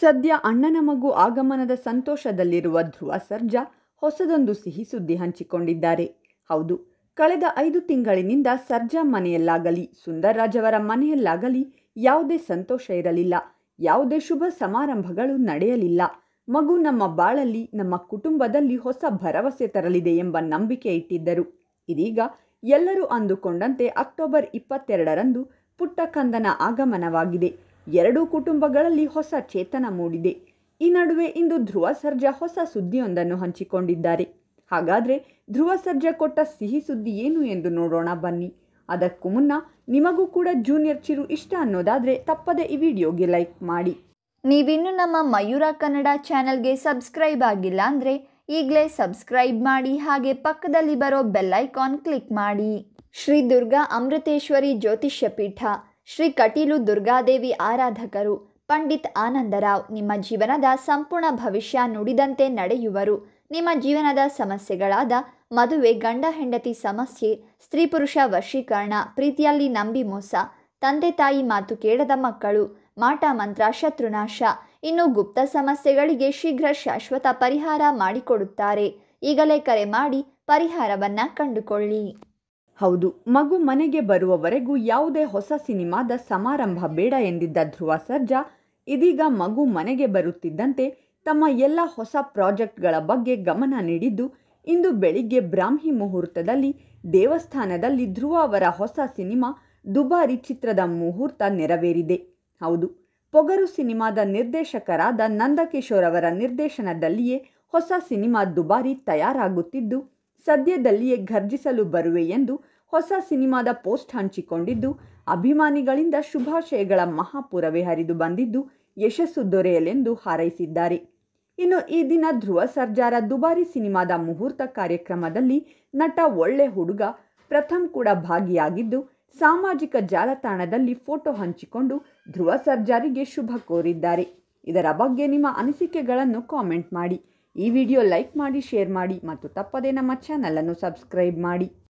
ಸದ್ಯ ಅಣ್ಣನ ಮಗು ಆಗಮನದ ಸಂತೋಷದಲ್ಲಿರುವ ಧ್ರುವ ಸರ್ಜಾ ಹೊಸದೊಂದು ಸಿಹಿ ಸುದ್ದಿ ಹಂಚಿಕೊಂಡಿದ್ದಾರೆ. ಹೌದು, ಕಳೆದ 5 ತಿಂಗಳಿನಿಂದ ಸರ್ಜಾ ಮನೆಯಲ್ಲಾಗಲಿ ಸುಂದರ್ ರಾಜ್ ಅವರ ಮನೆಯಲ್ಲಾಗಲಿ ಯಾವುದೇ ಸಂತೋಷ ಇರಲಿಲ್ಲ. ಯಾವುದೇ ಶುಭ ಸಮಾರಂಭಗಳು ನಡೆಯಲಿಲ್ಲ. ಮಗು ನಮ್ಮ ಬಾಳಲ್ಲಿ, ನಮ್ಮ ಕುಟುಂಬದಲ್ಲಿ ಹೊಸ ಭರವಸೆ ತರಲಿದೆ ಎಂಬ ನಂಬಿಕೆ ಇಟ್ಟಿದ್ದರು. ಇದೀಗ ಎಲ್ಲರೂ ಅಂದುಕೊಂಡಂತೆ ಅಕ್ಟೋಬರ್ 22ರಂದು ಪುಟ್ಟ ಕಂದನ ಆಗಮನವಾಗಿದೆ. ಎರಡೂ ಕುಟುಂಬಗಳಲ್ಲಿ ಹೊಸ ಚೇತನ ಮೂಡಿದೆ. ಈ ನಡುವೆ ಇಂದು ಧ್ರುವ ಸರ್ಜಾ ಹೊಸ ಸುದ್ದಿಯೊಂದನ್ನು ಹಂಚಿಕೊಂಡಿದ್ದಾರೆ. ಹಾಗಾದರೆ ಧ್ರುವ ಸರ್ಜಾ ಕೊಟ್ಟ ಸಿಹಿ ಸುದ್ದಿ ಏನು ಎಂದು ನೋಡೋಣ ಬನ್ನಿ. ಅದಕ್ಕೂ ಮುನ್ನ ನಿಮಗೂ ಕೂಡ ಜೂನಿಯರ್ ಚಿರು ಇಷ್ಟ ಅನ್ನೋದಾದರೆ ತಪ್ಪದೆ ಈ ವಿಡಿಯೋಗೆ ಲೈಕ್ ಮಾಡಿ. ನೀವಿನ್ನು ನಮ್ಮ ಮಯೂರ ಕನ್ನಡ ಚಾನಲ್ಗೆ ಸಬ್ಸ್ಕ್ರೈಬ್ ಆಗಿಲ್ಲ ಅಂದರೆ ಈಗಲೇ ಸಬ್ಸ್ಕ್ರೈಬ್ ಮಾಡಿ, ಹಾಗೆ ಪಕ್ಕದಲ್ಲಿ ಬರೋ ಬೆಲ್ ಐಕಾನ್ ಕ್ಲಿಕ್ ಮಾಡಿ. ಶ್ರೀ ದುರ್ಗಾ ಅಮೃತೇಶ್ವರಿ ಜ್ಯೋತಿಷ್ಯ ಪೀಠ, ಶ್ರೀ ಕಟೀಲು ದುರ್ಗಾದೇವಿ ಆರಾಧಕರು ಪಂಡಿತ್ ಆನಂದರಾವ್ ನಿಮ್ಮ ಜೀವನದ ಸಂಪೂರ್ಣ ಭವಿಷ್ಯ ನುಡಿದಂತೆ ನಡೆಯುವರು. ನಿಮ್ಮ ಜೀವನದ ಸಮಸ್ಯೆಗಳಾದ ಮದುವೆ, ಗಂಡ ಹೆಂಡತಿ ಸಮಸ್ಯೆ, ಸ್ತ್ರೀ ಪುರುಷ ವಶೀಕರಣ, ಪ್ರೀತಿಯಲ್ಲಿ ನಂಬಿ ಮೋಸ, ತಂದೆ ತಾಯಿ ಮಾತು ಕೇಳದ ಮಕ್ಕಳು, ಮಾಟ ಮಂತ್ರ, ಶತ್ರುನಾಶ, ಇನ್ನು ಗುಪ್ತ ಸಮಸ್ಯೆಗಳಿಗೆ ಶೀಘ್ರ ಶಾಶ್ವತ ಪರಿಹಾರ ಮಾಡಿಕೊಡುತ್ತಾರೆ. ಈಗಲೇ ಕರೆ ಮಾಡಿ ಪರಿಹಾರವನ್ನು ಕಂಡುಕೊಳ್ಳಿ. ಹೌದು, ಮಗು ಮನೆಗೆ ಬರುವವರೆಗೂ ಯಾವುದೇ ಹೊಸ ಸಿನಿಮಾದ ಸಮಾರಂಭ ಬೇಡ ಎಂದಿದ್ದ ಧ್ರುವ ಸರ್ಜಾ ಇದೀಗ ಮಗು ಮನೆಗೆ ಬರುತ್ತಿದ್ದಂತೆ ತಮ್ಮ ಎಲ್ಲ ಹೊಸ ಪ್ರಾಜೆಕ್ಟ್ಗಳ ಬಗ್ಗೆ ಗಮನ ನೀಡಿದ್ದು, ಇಂದು ಬೆಳಿಗ್ಗೆ ಬ್ರಾಹ್ಮಿ ಮುಹೂರ್ತದಲ್ಲಿ ದೇವಸ್ಥಾನದಲ್ಲಿ ಧ್ರುವ ಅವರ ಹೊಸ ಸಿನಿಮಾ ದುಬಾರಿ ಚಿತ್ರದ ಮುಹೂರ್ತ ನೆರವೇರಿದೆ. ಹೌದು, ಪೊಗರು ಸಿನಿಮಾದ ನಿರ್ದೇಶಕರಾದ ನಂದಕಿಶೋರ್ ಅವರ ನಿರ್ದೇಶನದಲ್ಲಿಯೇ ಹೊಸ ಸಿನಿಮಾ ದುಬಾರಿ ತಯಾರಾಗುತ್ತಿದ್ದು, ಸದ್ಯದಲ್ಲಿಯೇ ಘರ್ಜಿಸಲು ಬರುವೆ ಎಂದು ಹೊಸ ಸಿನಿಮಾದ ಪೋಸ್ಟ್ ಹಂಚಿಕೊಂಡಿದ್ದು, ಅಭಿಮಾನಿಗಳಿಂದ ಶುಭಾಶಯಗಳ ಮಹಾಪೂರವೇ ಹರಿದು ಬಂದಿದ್ದು ಯಶಸ್ಸು ದೊರೆಯಲೆಂದು ಹಾರೈಸಿದ್ದಾರೆ. ಇನ್ನು ಈ ದಿನ ಧ್ರುವ ಸರ್ಜಾರ ದುಬಾರಿ ಸಿನಿಮಾದ ಮುಹೂರ್ತ ಕಾರ್ಯಕ್ರಮದಲ್ಲಿ ನಟ ಒಳ್ಳೆ ಹುಡುಗ ಪ್ರಥಮ್ ಕೂಡ ಭಾಗಿಯಾಗಿದ್ದು, ಸಾಮಾಜಿಕ ಜಾಲತಾಣದಲ್ಲಿ ಫೋಟೋ ಹಂಚಿಕೊಂಡು ಧ್ರುವ ಸರ್ಜಾರಿಗೆ ಶುಭ ಕೋರಿದ್ದಾರೆ. ಇದರ ಬಗ್ಗೆ ನಿಮ್ಮ ಅನಿಸಿಕೆಗಳನ್ನು ಕಾಮೆಂಟ್ ಮಾಡಿ. ಈ ವಿಡಿಯೋ ಲೈಕ್ ಮಾಡಿ, ಶೇರ್ ಮಾಡಿ ಮತ್ತು ತಪ್ಪದೇ ನಮ್ಮ ಚಾನಲನ್ನು ಸಬ್ಸ್ಕ್ರೈಬ್ ಮಾಡಿ.